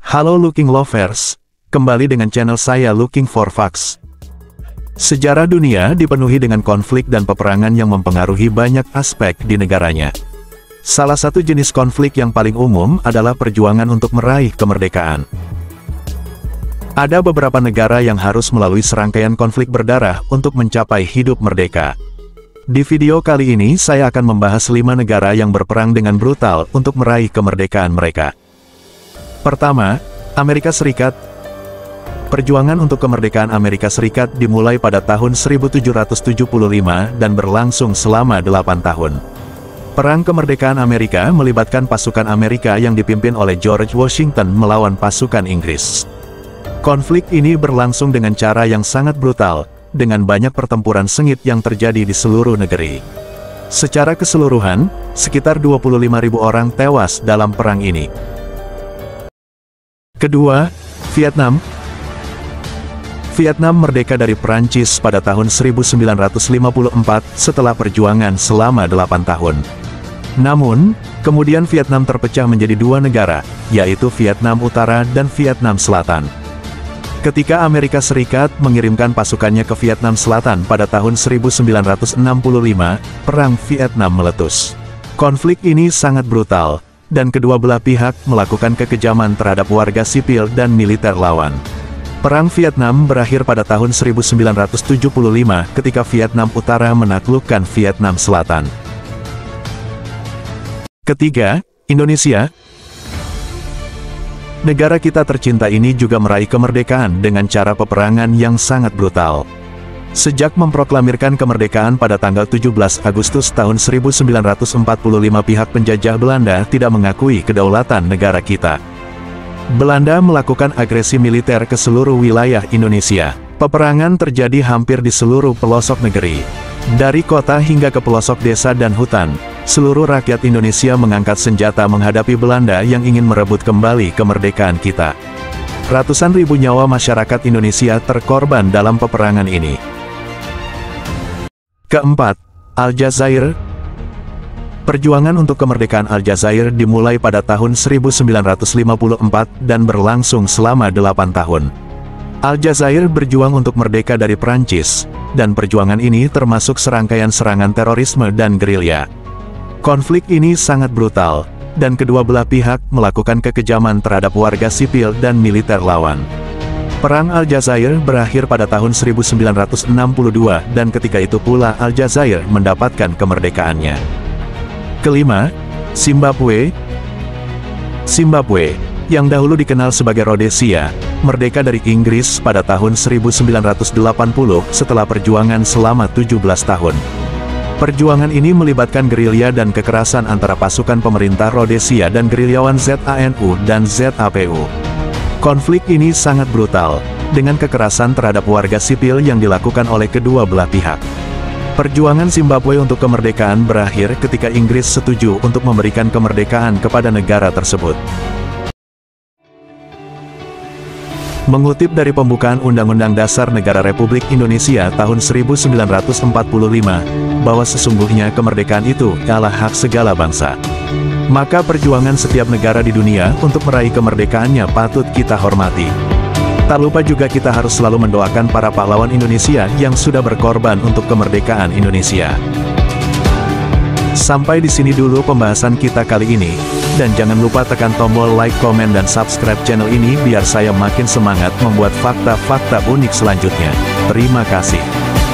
Halo Looking Lovers, kembali dengan channel saya Looking for Facts. Sejarah dunia dipenuhi dengan konflik dan peperangan yang mempengaruhi banyak aspek di negaranya. Salah satu jenis konflik yang paling umum adalah perjuangan untuk meraih kemerdekaan. Ada beberapa negara yang harus melalui serangkaian konflik berdarah untuk mencapai hidup merdeka. Di video kali ini saya akan membahas 5 negara yang berperang dengan brutal untuk meraih kemerdekaan mereka. Pertama, Amerika Serikat. Perjuangan untuk kemerdekaan Amerika Serikat dimulai pada tahun 1775 dan berlangsung selama 8 tahun. Perang kemerdekaan Amerika melibatkan pasukan Amerika yang dipimpin oleh George Washington melawan pasukan Inggris. Konflik ini berlangsung dengan cara yang sangat brutal, dengan banyak pertempuran sengit yang terjadi di seluruh negeri. Secara keseluruhan, sekitar 25.000 orang tewas dalam perang ini. Kedua, Vietnam. Vietnam merdeka dari Prancis pada tahun 1954 setelah perjuangan selama 8 tahun. Namun, kemudian Vietnam terpecah menjadi 2 negara, yaitu Vietnam Utara dan Vietnam Selatan. Ketika Amerika Serikat mengirimkan pasukannya ke Vietnam Selatan pada tahun 1965, Perang Vietnam meletus. Konflik ini sangat brutal, dan kedua belah pihak melakukan kekejaman terhadap warga sipil dan militer lawan. Perang Vietnam berakhir pada tahun 1975 ketika Vietnam Utara menaklukkan Vietnam Selatan. Ketiga, Indonesia. Negara kita tercinta ini juga meraih kemerdekaan dengan cara peperangan yang sangat brutal. Sejak memproklamirkan kemerdekaan pada tanggal 17 Agustus tahun 1945, pihak penjajah Belanda tidak mengakui kedaulatan negara kita. Belanda melakukan agresi militer ke seluruh wilayah Indonesia. Peperangan terjadi hampir di seluruh pelosok negeri. Dari kota hingga ke pelosok desa dan hutan, seluruh rakyat Indonesia mengangkat senjata menghadapi Belanda yang ingin merebut kembali kemerdekaan kita. Ratusan ribu nyawa masyarakat Indonesia terkorban dalam peperangan ini. Keempat, Aljazair. Perjuangan untuk kemerdekaan Aljazair dimulai pada tahun 1954 dan berlangsung selama 8 tahun. Aljazair berjuang untuk merdeka dari Prancis, dan perjuangan ini termasuk serangkaian serangan terorisme dan gerilya. Konflik ini sangat brutal, dan kedua belah pihak melakukan kekejaman terhadap warga sipil dan militer lawan. Perang Aljazair berakhir pada tahun 1962 dan ketika itu pula Aljazair mendapatkan kemerdekaannya. Kelima, Zimbabwe. Zimbabwe, yang dahulu dikenal sebagai Rhodesia, merdeka dari Inggris pada tahun 1980 setelah perjuangan selama 17 tahun. Perjuangan ini melibatkan gerilya dan kekerasan antara pasukan pemerintah Rhodesia dan gerilyawan ZANU dan ZAPU. Konflik ini sangat brutal, dengan kekerasan terhadap warga sipil yang dilakukan oleh kedua belah pihak. Perjuangan Zimbabwe untuk kemerdekaan berakhir ketika Inggris setuju untuk memberikan kemerdekaan kepada negara tersebut. Mengutip dari pembukaan Undang-Undang Dasar Negara Republik Indonesia tahun 1945, bahwa sesungguhnya kemerdekaan itu adalah hak segala bangsa. Maka perjuangan setiap negara di dunia untuk meraih kemerdekaannya patut kita hormati. Tak lupa juga kita harus selalu mendoakan para pahlawan Indonesia yang sudah berkorban untuk kemerdekaan Indonesia. Sampai di sini dulu pembahasan kita kali ini, dan jangan lupa tekan tombol like, komen, dan subscribe channel ini biar saya makin semangat membuat fakta-fakta unik selanjutnya. Terima kasih.